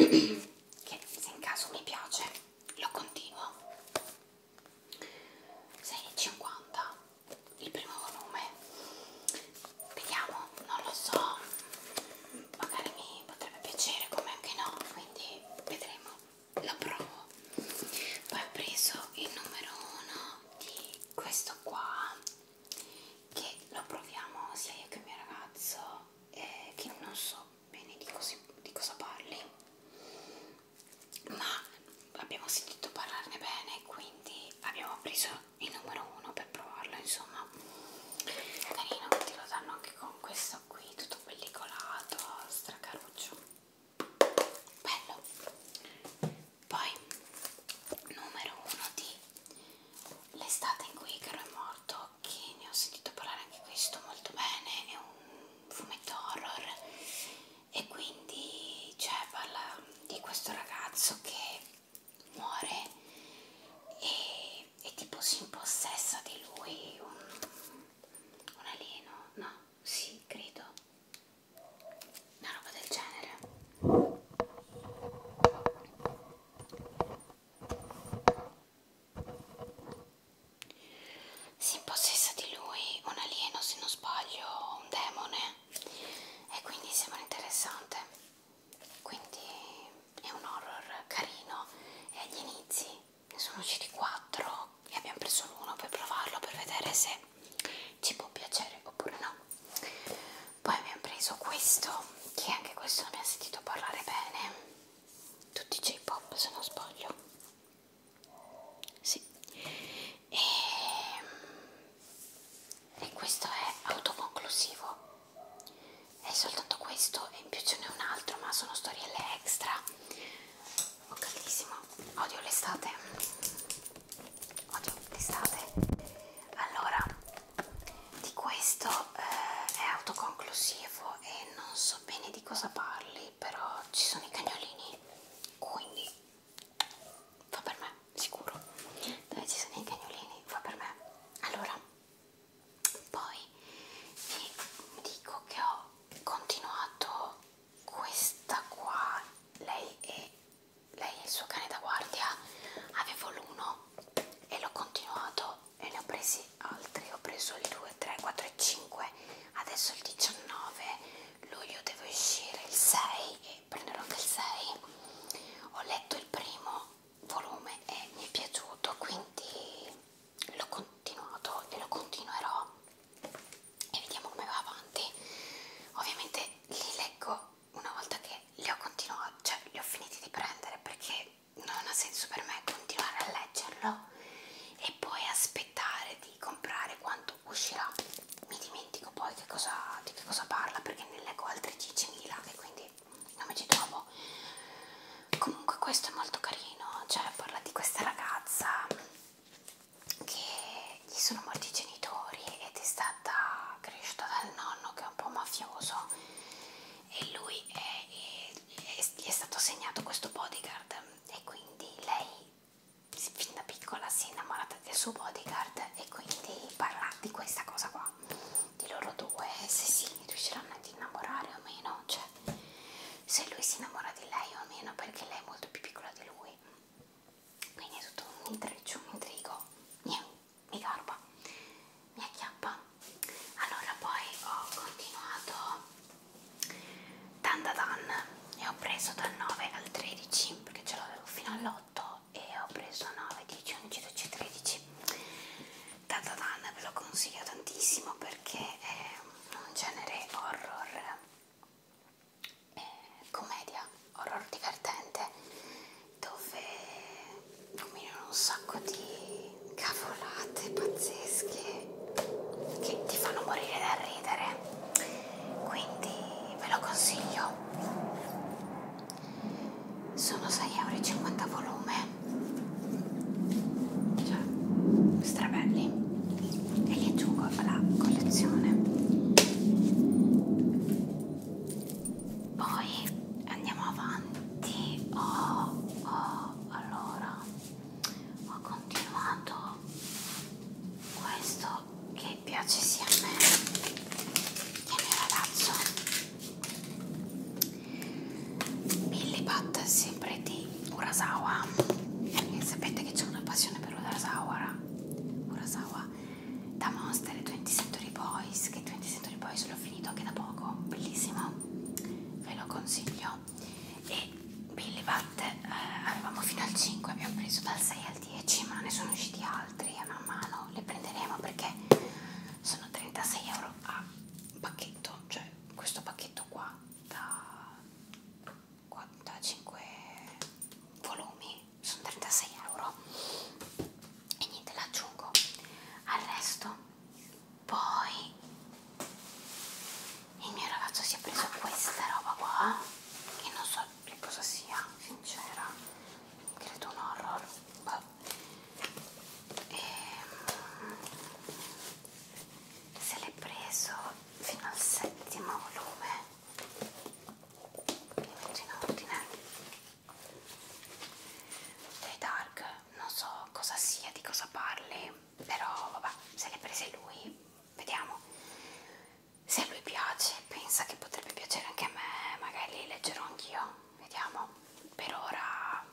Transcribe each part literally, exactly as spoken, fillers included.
che se in caso mi piace lo continuo. sei e cinquanta il primo volume, vediamo, non lo so, magari mi potrebbe piacere come anche no, quindi vedremo, lo provo. Poi ho preso il numero uno di questo qua, che lo proviamo sia io che il mio ragazzo, eh, che non so bene di, così, di cosa parli, ma abbiamo sentito parlarne bene, quindi abbiamo preso il numero uno per provarlo. Insomma, carino, che te lo danno anche con questo qui tutto pellicolato, stracaruccio, bello. Poi numero uno di L'estate in cui Icaro è morto, che ne ho sentito parlare anche questo molto bene, è un fumetto horror e quindi cioè parla di questo ragazzo che muore e, e tipo si impossessa di lui un, un alieno, no? Sì, credo, una roba del genere. Si impossessa di lui un alieno, se non sbaglio, un demone, e quindi sembra interessante. Quindi è un horror carino e agli inizi ne sono usciti quattro e abbiamo preso l'uno per provarlo, per vedere se ci può piacere oppure no. Poi abbiamo preso questo, che anche questo ne abbiamo sentito parlare bene, tutti J-pop se non sbaglio. Sì. E, e questo è autoconclusivo, è soltanto questo e in più ce n'è un altro, ma sono storielle extra. Ho caldissimo, odio l'estate, odio l'estate. Allora, di questo eh, è autoconclusivo e non so bene di cosa parli, però ci sono i cagnolini, quindi fa per me, sicuro. Dove ci sono i cagnolini, fa per me. Allora, poi vi dico che ho continuato questa qua, lei è, lei è il suo cane da guardia, avevo l'uno e l'ho continuato e ne ho presi altri, ho preso il due, tre, quattro e cinque, adesso il diciannove luglio deve uscire il sei e prenderò anche il sei. Ho letto il primo volume e mi è piaciuto, quindi l'ho continuato e lo continuerò e vediamo come va avanti. Ovviamente li leggo una volta che li ho continuati, cioè li ho finiti di prendere, perché non ha senso per me continuare a leggerlo e poi aspettare di comprare quando uscirà. Mi dimentico poi che cosa, di che cosa parla, perché ne leggo altri diecimila e quindi non mi ci trovo. Comunque questo è molto carino, cioè parla di questa ragazza che gli sono morti i genitori ed è stata cresciuta dal nonno che è un po' mafioso e lui è, è, è, gli è stato assegnato questo bodyguard e quindi lei fin da piccola si è innamorata del suo bodyguard e quindi parla di questa cosa qua, di loro due, se si riusciranno ad innamorare o meno, cioè se lui si innamora di lei o meno, perché lei è molto più piccola di lui, quindi è tutto un intreccio, un intrigo. Niente, mi garba, mi acchiappa. Allora poi ho continuato Dandadan e ho preso dal nove al tredici, perché ce l'avevo fino all'otto e ho preso nove, dieci, undici, dodici, tredici. Dandadan ve lo consiglio tantissimo. da Monster e venti Century Boys, che venti Century Boys l'ho finito anche da poco, bellissimo, ve lo consiglio. E Billy Bat eh, avevamo fino al cinque, abbiamo preso dal sei al dieci, ma ne sono usciti altri a man mano, li prenderemo perché sono trentasei euro a pacchetto, cioè questo pacchetto qua da quarantacinque volumi sono trentasei euro e niente, l'aggiungo al resto. Poi il mio ragazzo si è preso questa roba qua che non so che cosa sia, sincera, credo un horror. E, se l'è preso fino al settimo volume, li metto in ordine. Dei Dark, non so cosa sia, di cosa parli, però vabbè, se l'è prese lui, vediamo. Se a lui piace, pensa che potrebbe piacere anche a me, magari li leggerò anch'io, vediamo. Per ora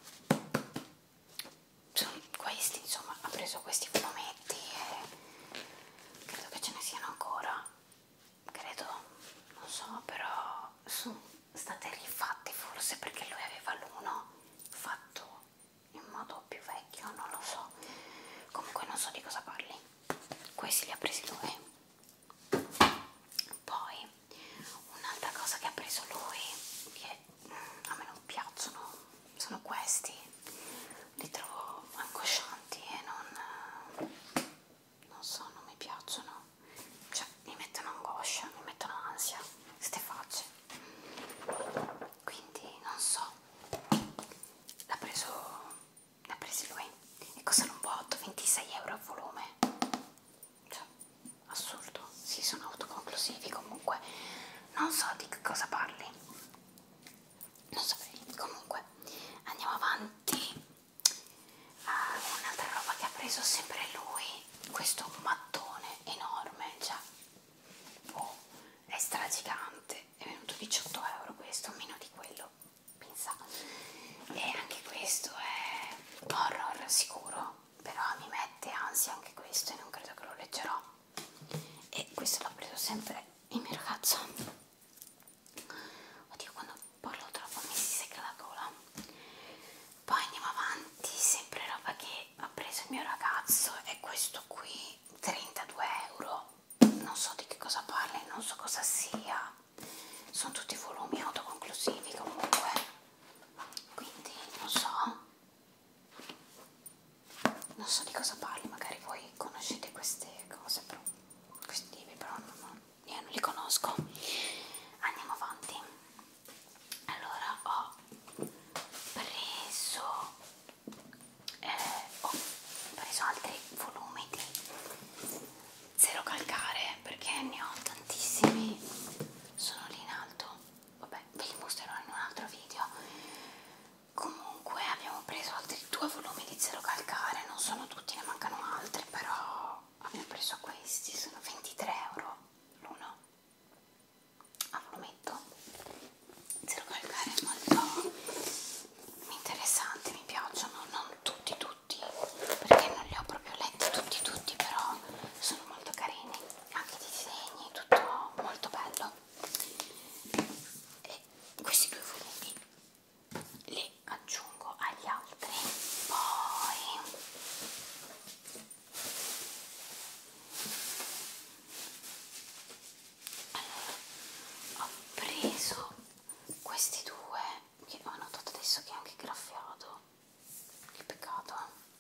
sono questi, insomma, ha preso questi fumetti e credo che ce ne siano ancora, credo, non so, però sono state rifatte forse perché lui aveva l'uno fatto in modo più vecchio, non lo so, comunque non so di cosa parli. Questi li ha presi lui. Poi un'altra cosa che ha preso lui, che mm, a me non piacciono, sono questi, li trovo angoscianti e non, non so, non mi piacciono, cioè mi mettono angoscia, mi mettono ansia, ste facce, quindi non so, l'ha preso, l'ha presi lui e costano un botto, ventisei euro a volume, cioè assurdo. Sì, sono autoconclusivi, comunque non so di che cosa parli, non saprei. Comunque andiamo avanti. Ah, un'altra roba che ha preso sempre lui, questo mattone enorme, cioè oh, è stragigante, è venuto diciotto euro questo, meno di quello, pensa. E anche questo è horror sicuro, però mi mette ansia anche questo e non credo che lo leggerò. E questo l'ho preso sempre il mio ragazzo. Oddio, quando parlo troppo mi si secca la gola. Poi andiamo avanti, sempre roba che ha preso il mio ragazzo, è questo qui, trentadue euro, non so di che cosa parli, non so cosa sia, sono tutti volumi autoconclusivi comunque, quindi non so, non so di cosa parli, magari voi conoscete queste cose, però questi libri però non, non, io non li conosco. Andiamo avanti. Allora ho preso eh, ho preso altri volumi di Zero Calcare perché ne ho tantissimi, sono lì in alto, vabbè ve li mostrerò in un altro video. Comunque abbiamo preso altri due volumi di Zero Calcare, non sono tutti, ne mancano altri, però abbiamo preso questi, sono ventitré euro l'uno a volumetto. Zero Calcare è molto interessante, mi piacciono, non tutti tutti perché non li ho proprio letti tutti tutti, però sono molto carini, anche di disegni, tutto molto bello. E questi due volumi li aggiungo agli altri. Poi allora, ho preso questi due che ho notato adesso che è anche graffiato, che peccato,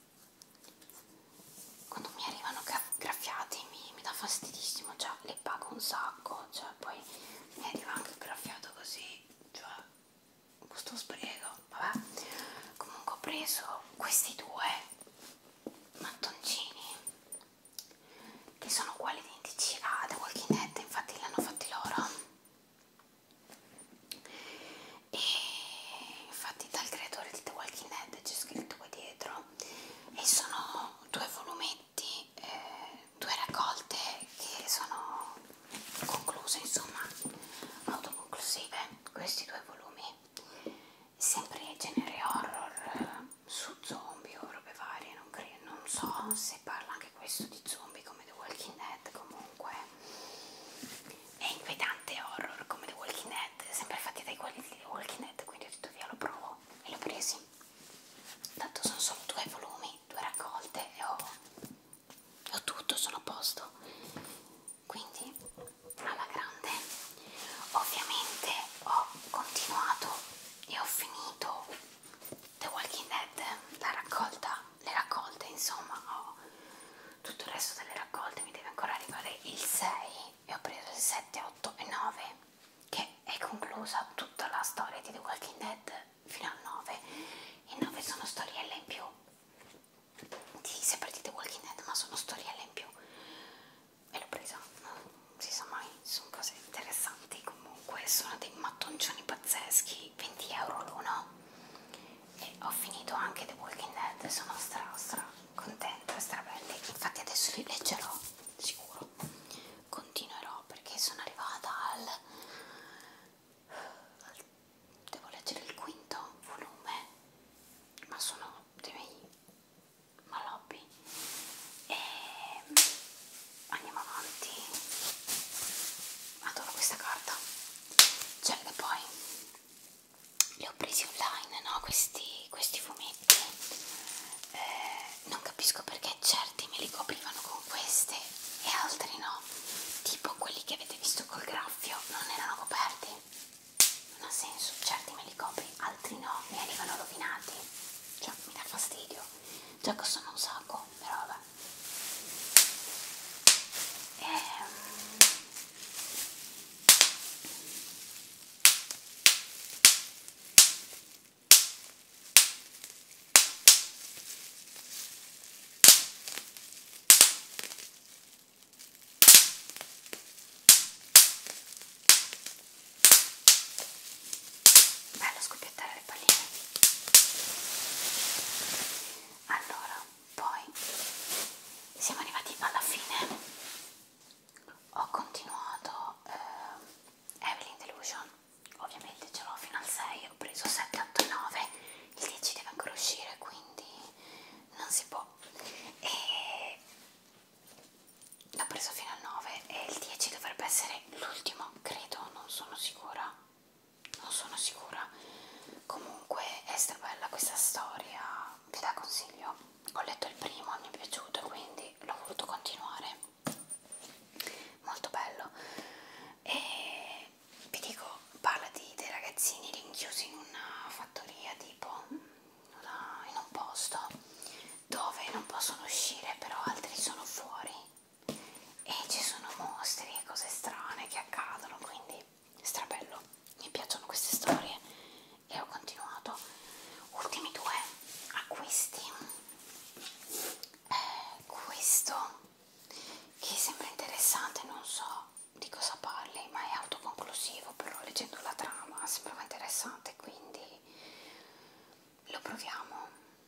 quando mi arrivano graffiati mi, mi dà fastidissimo, già li pago un sacco, cioè poi mi arriva anche graffiato così, cioè questo sbrigo, vabbè. Comunque ho preso questi due mattoncini che sono uguali identici a The Walking Dead, infatti li hanno fatti loro, e infatti dal creatore di The Walking Dead c'è scritto qui dietro, e sono due volumetti, eh, due raccolte che sono concluse, insomma autoconclusive, questi due volumi, sempre genere horror, su zombie o siamo arrivati alla fine. Ho continuato eh, Evelyn Delusion, ovviamente ce l'ho fino al sei, ho preso sette, otto e nove, il dieci deve ancora uscire, quindi non si può, e l'ho preso fino al nove e il dieci dovrebbe essere l'ultimo, credo, non sono sicura, non sono sicura. Comunque è strabella questa storia, vi la consiglio. Ho letto il primo, mi è piaciuto e quindi l'ho voluto continuare, molto bello. E vi dico, parla di dei ragazzini rinchiusi in una fattoria, tipo una, in un posto dove non possono uscire, però altri sono fuori e ci sono mostri e cose strane che accadono, quindi strabello, mi piacciono queste storie e ho continuato. Ultimi due acquisti, eh, questo che sembra interessante, non so di cosa parli, ma è autoconclusivo, però leggendo la trama sembrava interessante, quindi lo proviamo.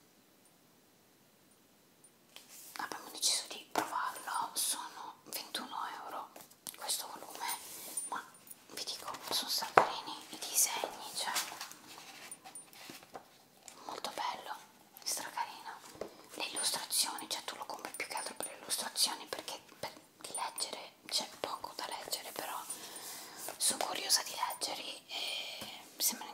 Abbiamo deciso di provarlo, sono ventuno euro questo volume, ma vi dico, sono stracarini i disegni, cioè molto bello, stracarino. Le illustrazioni, cioè tu lo compri più che altro per le illustrazioni, perché per di leggere c'è poco da leggere, però sono curiosa di leggerli e mi sembrano